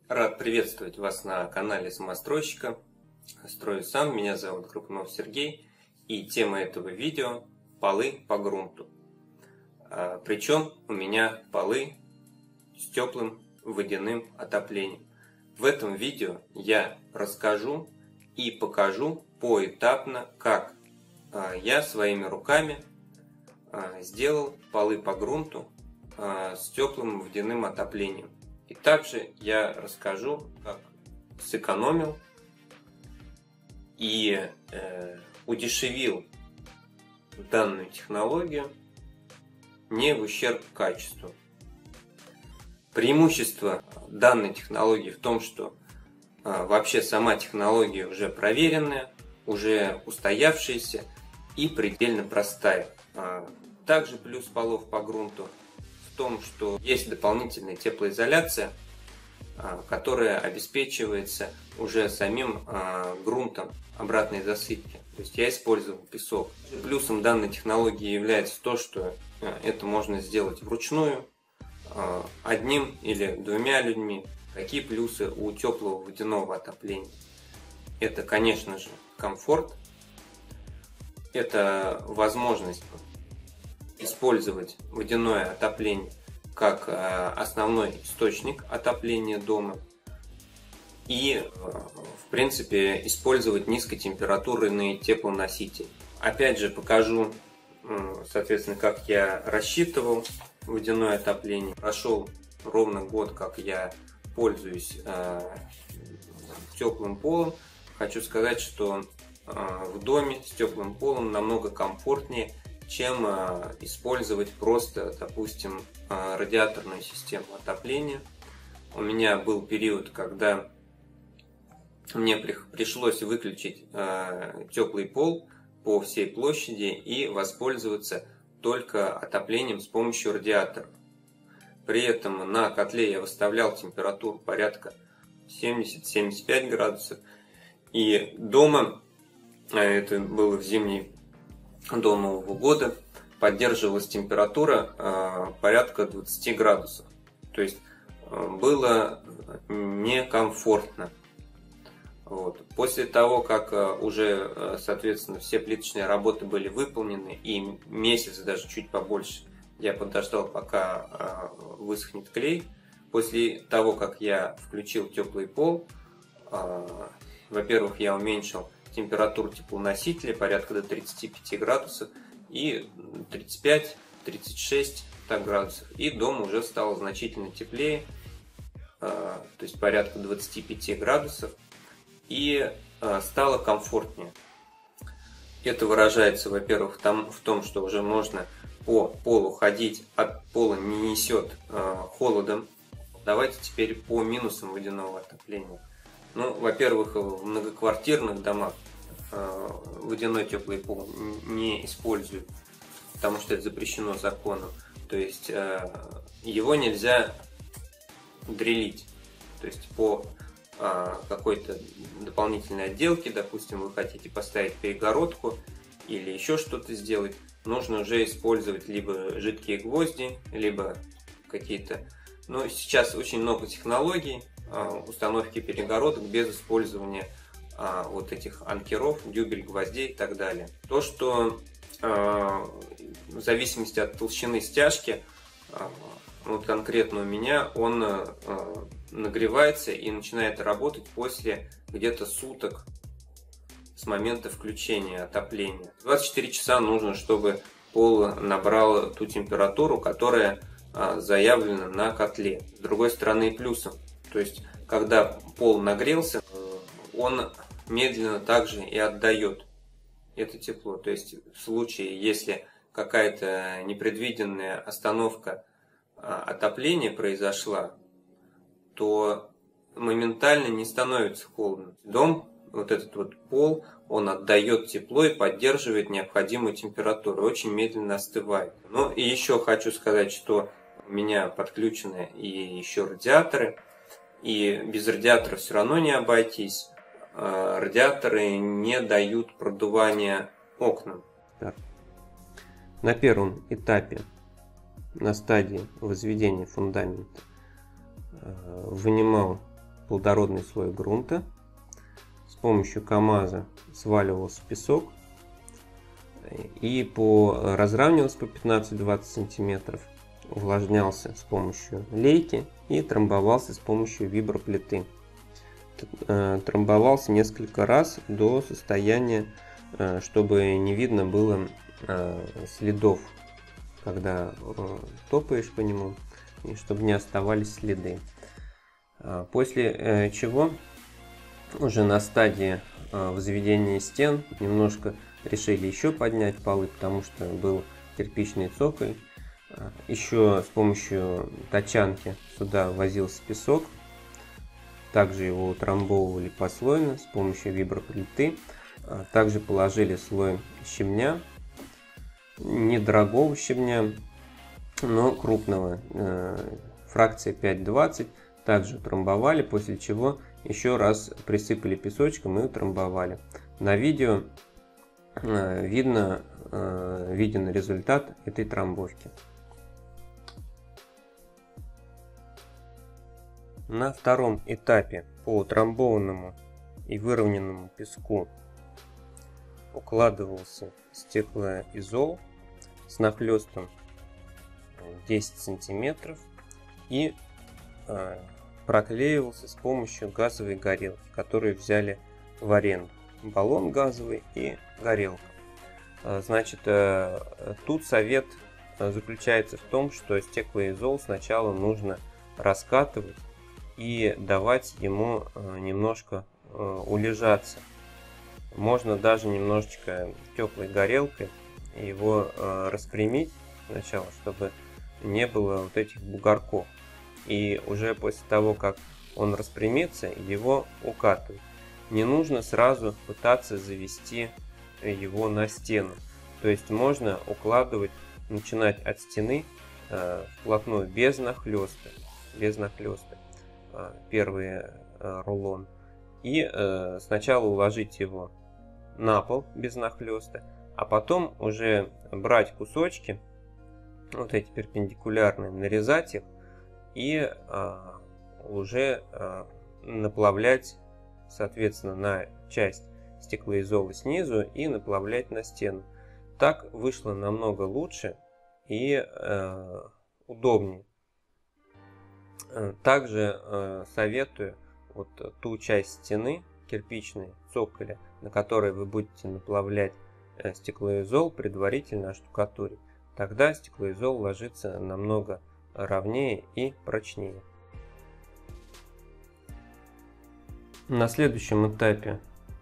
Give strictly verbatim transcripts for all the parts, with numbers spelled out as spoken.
Рад приветствовать вас на канале Самостройщика. Строю сам, меня зовут Крупнов Сергей, и тема этого видео – полы по грунту. Причем у меня полы с теплым водяным отоплением. В этом видео я расскажу и покажу поэтапно, как я своими руками сделал полы по грунту с теплым водяным отоплением. И также я расскажу, как сэкономил и э, удешевил данную технологию не в ущерб качеству. Преимущество данной технологии в том, что э, вообще сама технология уже проверенная, уже устоявшаяся и предельно простая. Э, также плюс полов по грунту в том, что есть дополнительная теплоизоляция, которая обеспечивается уже самим грунтом обратной засыпки. То есть я использовал песок. Плюсом данной технологии является то, что это можно сделать вручную, одним или двумя людьми. Какие плюсы у теплого водяного отопления? Это, конечно же, комфорт, это возможность использовать водяное отопление как основной источник отопления дома и, в принципе, использовать низкотемпературные теплоносители. Опять же, покажу, соответственно, как я рассчитывал водяное отопление. Прошел ровно год, как я пользуюсь теплым полом. Хочу сказать, что в доме с теплым полом намного комфортнее, чем использовать просто, допустим, радиаторную систему отопления. У меня был период, когда мне пришлось выключить теплый пол по всей площади и воспользоваться только отоплением с помощью радиатора. При этом на котле я выставлял температуру порядка семьдесят-семьдесят пять градусов. И дома, это было в зимний до Нового года, поддерживалась температура э, порядка двадцати градусов. То есть э, было некомфортно. Вот. После того, как э, уже, э, соответственно, все плиточные работы были выполнены, и месяц, даже чуть побольше, я подождал, пока э, высохнет клей. После того, как я включил теплый пол, э, во-первых, я уменьшил температуру теплоносителя порядка до тридцати пяти градусов и тридцать пять — тридцать шесть так, градусов. И дома уже стало значительно теплее, то есть порядка двадцати пяти градусов, и стало комфортнее. Это выражается, во-первых, в том, что уже можно по полу ходить, от пола не несет холодом. Давайте теперь по минусам водяного отопления. Ну, во-первых, в многоквартирных домах э, водяной теплый пол не используют, потому что это запрещено законом. То есть э, его нельзя дрелить. То есть по э, какой-то дополнительной отделке, допустим, вы хотите поставить перегородку или еще что-то сделать, нужно уже использовать либо жидкие гвозди, либо какие-то... Ну, сейчас очень много технологий установки перегородок без использования а, вот этих анкеров, дюбель, гвоздей и так далее. То, что а, в зависимости от толщины стяжки, а, вот конкретно у меня, он а, нагревается и начинает работать после где-то суток с момента включения отопления. двадцать четыре часа нужно, чтобы пол набрал ту температуру, которая а, заявлена на котле. С другой стороны, плюсом. То есть, когда пол нагрелся, он медленно также и отдает это тепло. То есть, в случае, если какая-то непредвиденная остановка отопления произошла, то моментально не становится холодно. Дом, вот этот вот пол, он отдает тепло и поддерживает необходимую температуру. Очень медленно остывает. Ну и еще хочу сказать, что у меня подключены и еще радиаторы. И без радиатора все равно не обойтись. Радиаторы не дают продувания окнам. На первом этапе, на стадии возведения фундамента, вынимал плодородный слой грунта. С помощью КАМАЗа сваливался песок и по, разравнивался по пятнадцать-двадцать сантиметров, увлажнялся с помощью лейки и трамбовался с помощью виброплиты. Трамбовался несколько раз до состояния, чтобы не видно было следов, когда топаешь по нему, и чтобы не оставались следы. После чего уже на стадии возведения стен немножко решили еще поднять полы, потому что был кирпичный цоколь. Еще с помощью тачанки сюда возился песок. Также его утрамбовывали послойно с помощью виброплиты. Также положили слой щебня, недорогого щебня, но крупного, фракция пять двадцать. Также утрамбовали, после чего еще раз присыпали песочком и утрамбовали. На видео видно, виден результат этой трамбовки. На втором этапе по утрамбованному и выровненному песку укладывался стеклоизол с нахлестом десять сантиметров и э, проклеивался с помощью газовой горелки, которую взяли в аренду. Баллон газовый и горелка. Значит, э, тут совет заключается в том, что стеклоизол сначала нужно раскатывать и давать ему немножко улежаться. Можно даже немножечко теплой горелкой его распрямить сначала, чтобы не было вот этих бугорков. И уже после того, как он распрямится, его укатывать. Не нужно сразу пытаться завести его на стену. То есть можно укладывать, начинать от стены вплотную, без нахлеста. Без нахлеста. Первый рулон. И э, сначала уложить его на пол без нахлеста, а потом уже брать кусочки, вот эти перпендикулярные, нарезать их и э, уже э, наплавлять, соответственно, на часть стеклоизола снизу и наплавлять на стену. Так вышло намного лучше и э, удобнее. Также э, советую вот ту часть стены кирпичной, цоколя, на которой вы будете наплавлять э, стеклоизол, предварительно оштукатурить. Тогда стеклоизол ложится намного ровнее и прочнее. На следующем этапе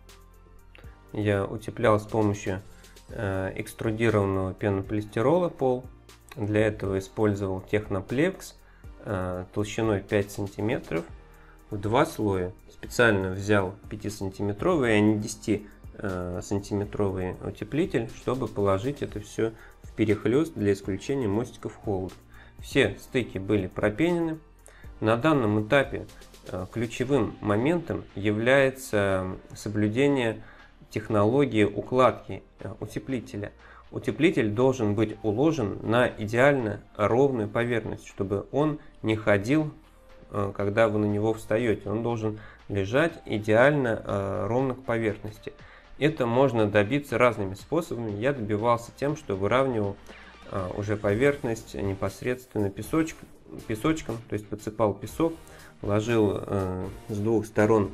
я утеплял с помощью э, экструдированного пенополистирола пол. Для этого использовал Техноплекс толщиной пять сантиметров в два слоя. Специально взял пятисантиметровый, а не десятисантиметровый утеплитель, чтобы положить это все в перехлест для исключения мостиков холода. Все стыки были пропенены. На данном этапе ключевым моментом является соблюдение технологии укладки утеплителя. Утеплитель должен быть уложен на идеально ровную поверхность, чтобы он не ходил, когда вы на него встаете. Он должен лежать идеально ровно к поверхности. Это можно добиться разными способами. Я добивался тем, что выравнивал уже поверхность непосредственно песочком, песочком, то есть подсыпал песок, ложил с двух сторон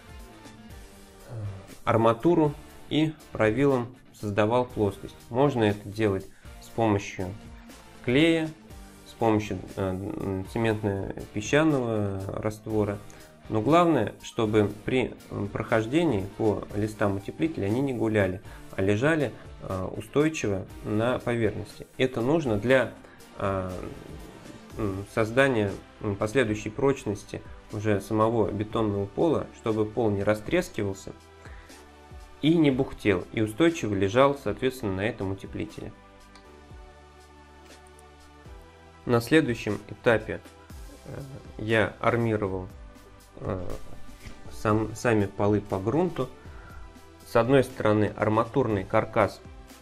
арматуру и правилом создавал плоскость. Можно это делать с помощью клея, с помощью э, цементно-песчаного раствора. Но главное, чтобы при прохождении по листам утеплителя они не гуляли, а лежали э, устойчиво на поверхности. Это нужно для э, создания последующей прочности уже самого бетонного пола, чтобы пол не растрескивался и не бухтел, и устойчиво лежал, соответственно, на этом утеплителе. На следующем этапе я армировал сам, сами полы по грунту. С одной стороны арматурный каркас,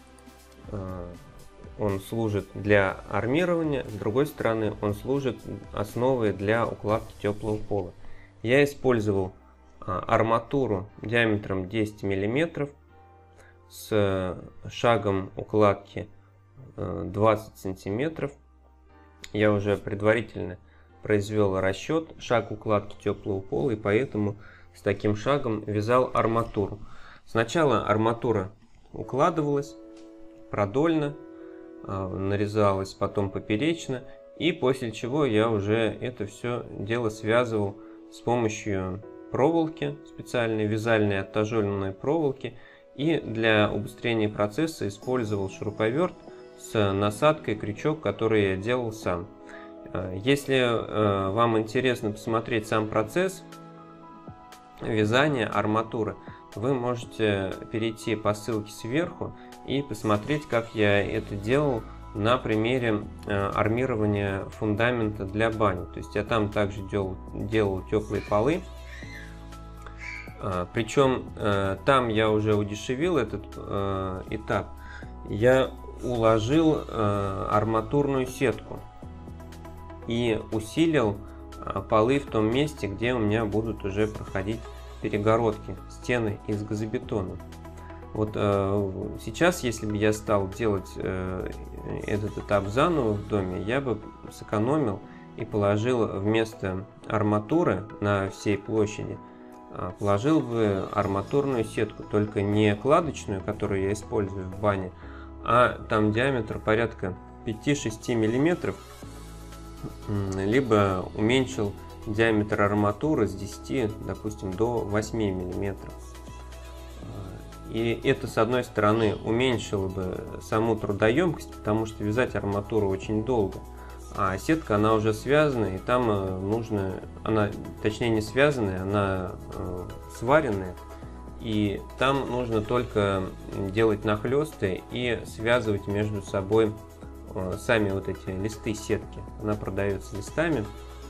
он служит для армирования, с другой стороны он служит основой для укладки теплого пола. Я использовал арматуру диаметром десять миллиметров с шагом укладки двадцать сантиметров. Я уже предварительно произвел расчет шаг укладки теплого пола, и поэтому с таким шагом вязал арматуру. Сначала арматура укладывалась продольно, нарезалась, потом поперечно, и после чего я уже это все дело связывал с помощью проволоки, специальной вязальной оттяжеленной проволоки, и для убыстрения процесса использовал шуруповерт с насадкой, крючок, который я делал сам. Если вам интересно посмотреть сам процесс вязания арматуры, вы можете перейти по ссылке сверху и посмотреть, как я это делал на примере армирования фундамента для бани. То есть я там также делал, делал теплые полы. Причем там я уже удешевил этот этап. Я уложил арматурную сетку и усилил полы в том месте, где у меня будут уже проходить перегородки, стены из газобетона. Вот э, сейчас, если бы я стал делать э, этот этап заново в доме, я бы сэкономил и положил вместо арматуры на всей площади, э, положил бы арматурную сетку, только не кладочную, которую я использую в бане, а там диаметр порядка пяти-шести миллиметров, либо уменьшил диаметр арматуры с десяти, допустим, до восьми миллиметров. И это, с одной стороны, уменьшило бы саму трудоемкость, потому что вязать арматуру очень долго. А сетка, она уже связана, и там нужно, она, точнее не связанная, она э, сваренная. И там нужно только делать нахлесты и связывать между собой э, сами вот эти листы сетки. Она продается листами.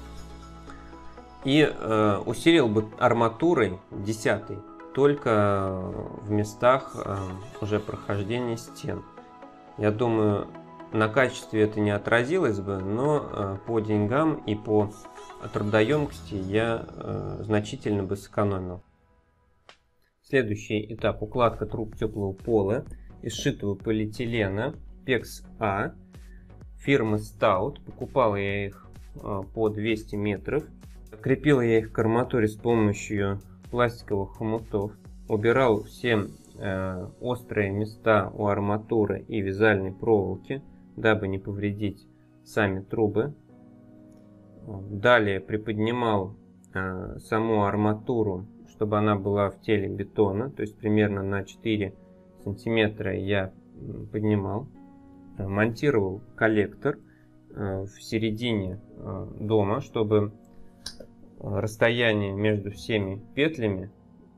И э, усилил бы арматурой десятой только в местах э, уже прохождения стен. Я думаю, на качестве это не отразилось бы, но э, по деньгам и по трудоемкости я э, значительно бы сэкономил. Следующий этап — укладка труб теплого пола из сшитого полиэтилена пекс А фирмы Stout. Покупал я их э, по двести метров. Крепил я их к арматуре с помощью пластиковых хомутов. Убирал все э, острые места у арматуры и вязальной проволоки, дабы не повредить сами трубы. Далее приподнимал э, саму арматуру, чтобы она была в теле бетона, то есть примерно на четыре сантиметра я поднимал. Монтировал коллектор э, в середине э, дома, чтобы расстояние между всеми петлями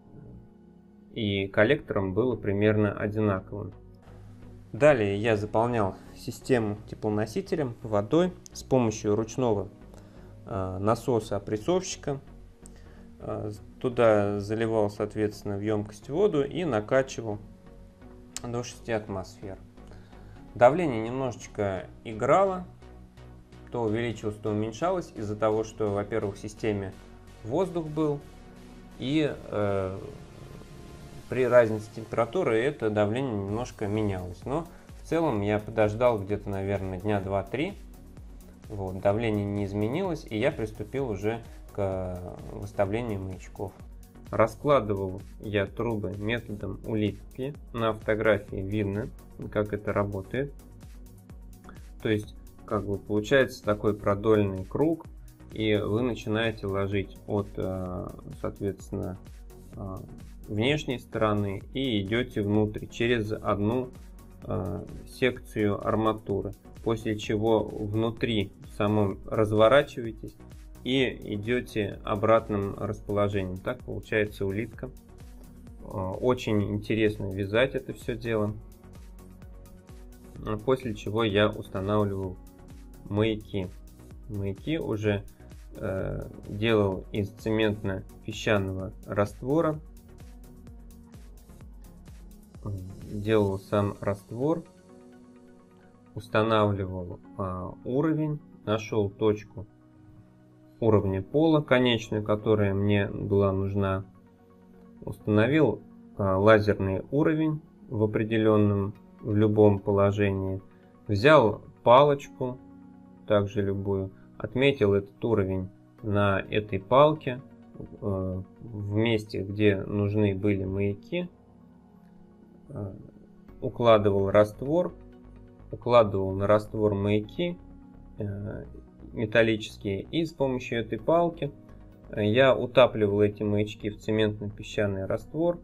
и коллектором было примерно одинаковым. Далее я заполнял систему теплоносителем водой с помощью ручного э, насоса опрессовщика. Э, туда заливал, соответственно, в емкость воду и накачивал до шести атмосфер. Давление немножечко играло, то увеличивалось, то уменьшалось из-за того, что, во-первых, в системе воздух был, и э, при разнице температуры это давление немножко менялось. Но в целом я подождал где-то, наверное, дня два-три. Вот, давление не изменилось, и я приступил уже к выставлению маячков. Раскладывал я трубы методом улитки. На фотографии видно, как это работает. То есть, как бы получается такой продольный круг, и вы начинаете ложить от, соответственно, внешней стороны и идете внутрь через одну секцию арматуры, после чего внутри самом разворачиваетесь и идете обратным расположением. Так получается улитка. Очень интересно вязать это все дело. После чего я устанавливал маяки. Маяки уже э, делал из цементно-песчаного раствора. Делал сам раствор. Устанавливал э, уровень. Нашел точку уровня пола конечную, которая мне была нужна. Установил лазерный уровень в определенном, в любом положении. Взял палочку, также любую, отметил этот уровень на этой палке в месте, где нужны были маяки. Укладывал раствор, укладывал на раствор маяки металлические, и с помощью этой палки я утапливал эти маячки в цементно-песчаный раствор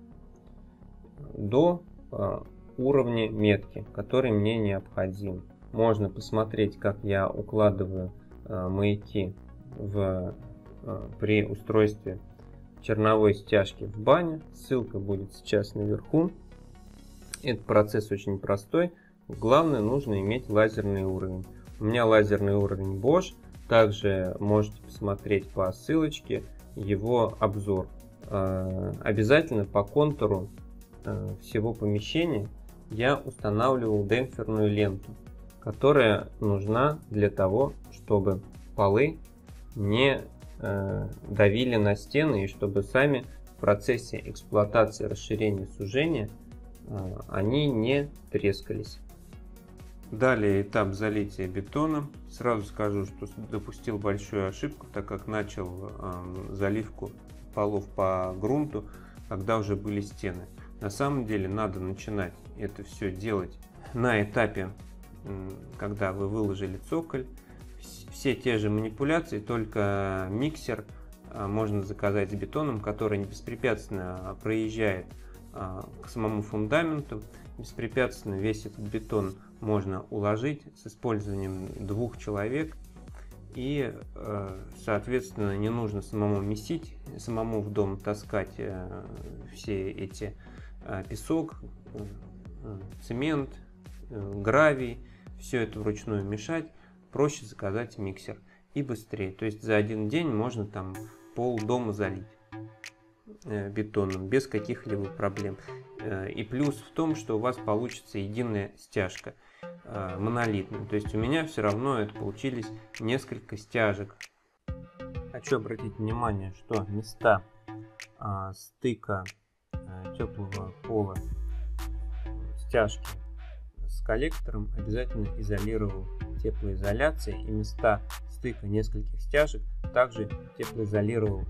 до уровня метки, который мне необходим. Можно посмотреть, как я укладываю маяки в, при устройстве черновой стяжки в бане. Ссылка будет сейчас наверху. Этот процесс очень простой. Главное, нужно иметь лазерный уровень. У меня лазерный уровень Bosch. Также можете посмотреть по ссылочке его обзор. Обязательно по контуру всего помещения я устанавливал демпферную ленту, которая нужна для того, чтобы полы не давили на стены и чтобы сами в процессе эксплуатации расширения сужения они не трескались. Далее этап залития бетоном. Сразу скажу, что допустил большую ошибку, так как начал э, заливку полов по грунту, когда уже были стены. На самом деле надо начинать это все делать на этапе, э, когда вы выложили цоколь. Все те же манипуляции, только миксер э, можно заказать с бетоном, который беспрепятственно проезжает э, к самому фундаменту. Беспрепятственно весь этот бетон можно уложить с использованием двух человек, и соответственно не нужно самому месить, самому в дом таскать все эти песок, цемент, гравий, все это вручную мешать. Проще заказать миксер и быстрее. То есть за один день можно там пол дома залить бетоном без каких-либо проблем. И плюс в том, что у вас получится единая стяжка, монолитная. То есть у меня все равно это получились несколько стяжек. Хочу обратить внимание, что места стыка теплого пола стяжки с коллектором обязательно изолировал теплоизоляцией, и места стыка нескольких стяжек также теплоизолировал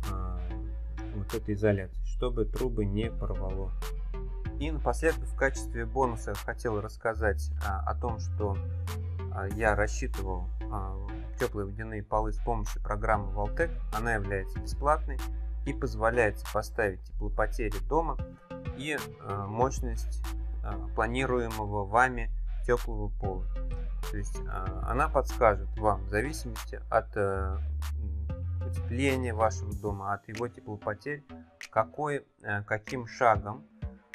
вот этой изоляцией, чтобы трубы не порвало. И напоследок, в качестве бонуса хотел рассказать а, о том, что а, я рассчитывал а, теплые водяные полы с помощью программы Valtec. Она является бесплатной и позволяет сопоставить теплопотери дома и а, мощность а, планируемого вами теплого пола. То есть а, она подскажет вам в зависимости от а, утепления вашего дома, от его теплопотерь, какой, а, каким шагом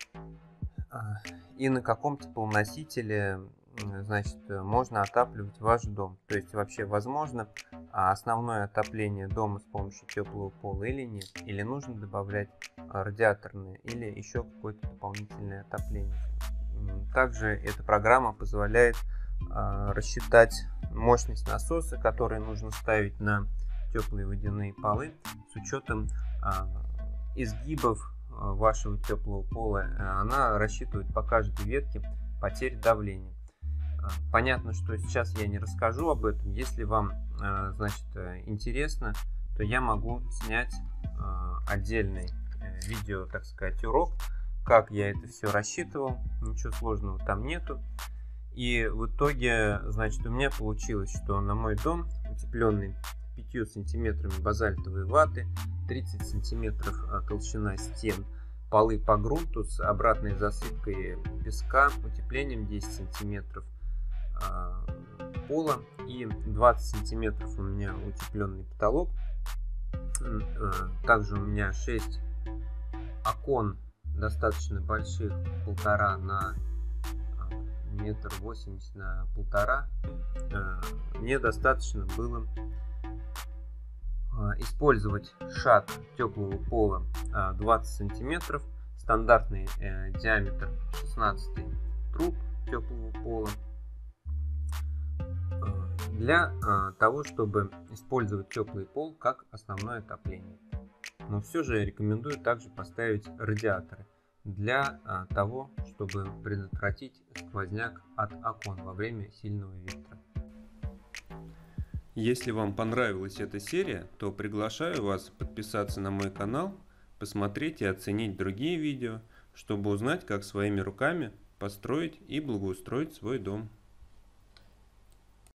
и на каком теплоносителе, значит, можно отапливать ваш дом. То есть вообще возможно основное отопление дома с помощью теплого пола или нет, или нужно добавлять радиаторное или еще какое-то дополнительное отопление. Также эта программа позволяет рассчитать мощность насоса, который нужно ставить на теплые водяные полы с учетом изгибов вашего теплого пола. Она рассчитывает по каждой ветке потерь давления. Понятно, что сейчас я не расскажу об этом. Если вам, значит, интересно, то я могу снять отдельный видео, так сказать, урок, как я это все рассчитывал. Ничего сложного там нету. И в итоге, значит, у меня получилось, что на мой дом, утепленный пятью сантиметрами базальтовой ваты, тридцать сантиметров толщина стен, полы по грунту с обратной засыпкой песка, утеплением десять сантиметров пола и двадцать сантиметров у меня утепленный потолок. Также у меня шесть окон достаточно больших, полтора на метр восемьдесят на полтора. Мне достаточно было использовать шаг теплого пола двадцать сантиметров, стандартный э, диаметр шестнадцать труб теплого пола, для а, того, чтобы использовать теплый пол как основное отопление. Но все же рекомендую также поставить радиаторы для а, того, чтобы предотвратить сквозняк от окон во время сильного ветра. Если вам понравилась эта серия, то приглашаю вас подписаться на мой канал, посмотреть и оценить другие видео, чтобы узнать, как своими руками построить и благоустроить свой дом.